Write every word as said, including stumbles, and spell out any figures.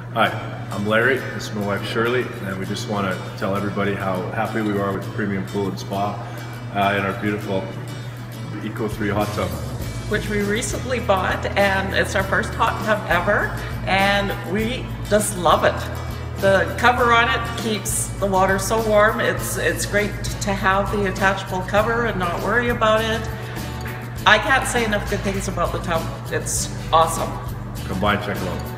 Hi, I'm Larry, this is my wife Shirley, and we just want to tell everybody how happy we are with Premium Pool and Spa uh, in our beautiful Eco three hot tub. Which we recently bought, and it's our first hot tub ever, and we just love it. The cover on it keeps the water so warm. It's, it's great to have the attachable cover and not worry about it. I can't say enough good things about the tub. It's awesome. Come by and check it out.